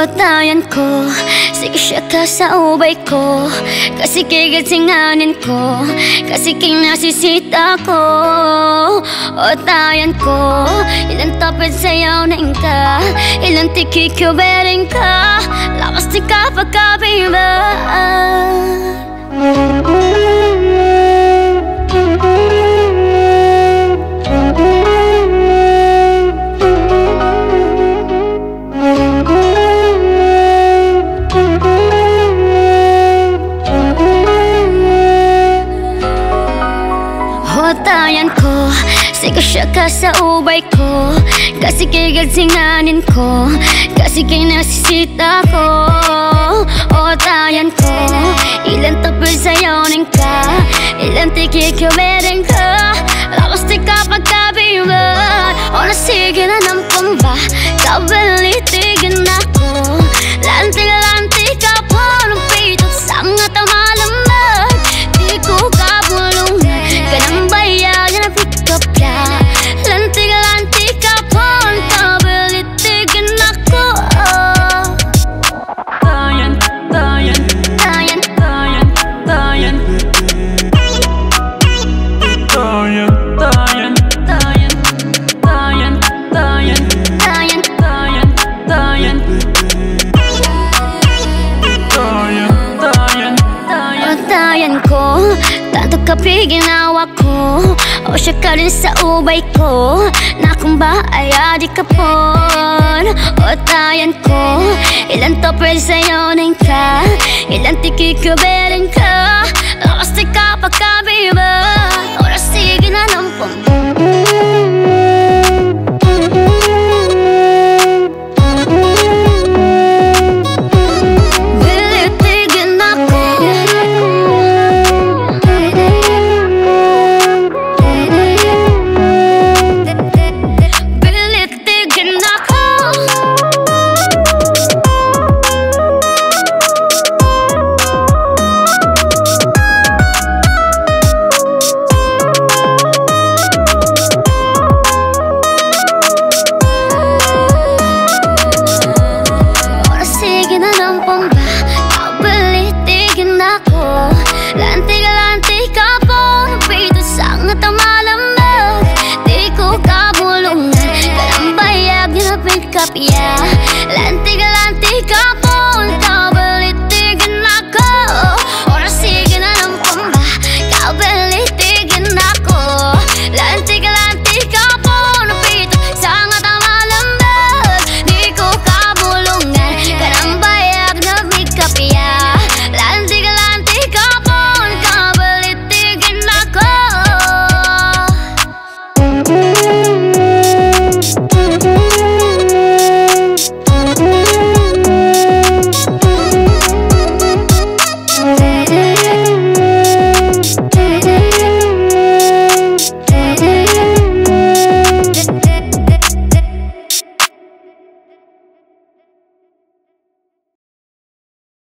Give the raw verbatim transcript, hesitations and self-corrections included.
Utayan ko, sige siya ka sa ubay ko. Kasi kigasinganin ko, kasi kinasisita ko. Utayan ko, ilang tapit sayaw na ka, ilang tikikubering ka. Lakas di ka pagkabiba. Utayan ko, sige siya ka sa ubay ko. Kasi kigasinganin ko, kasi kinasisita ko. Utayan ko, ilan tapos sayonin ka, ilan tikikubering ka. Lakas di ka pagkabiba. O nasige na ng pamba, kabalitigin ako. Lantik-lantik ka po ng pitot, sangat ang malamag. Di ko kabulungan, ganang bayagan na pick up ka. Lantik-lantik ka po ng kabalitigin ako. Tayan, tayan, tayan, tayan, tayan. Tayan, tayan, tayan, tayan, tayan, tayan, tayan, tayan. Tayan, tayan, tayan ko, tanto kapi ginawa ko. O siya ka rin sa ubay ko, na kung ba ay adi ka pon. O tayan ko, ilan to pwede sayonin ka, ilan tikikubering ka. Lakas di ka pagkabiba. Oras sige na ng pumpa. Lantik-lantik ka po ng pito, sangat ang malamag. Di ko kabulungan, ganang bayag na pick up, yeah. Lantik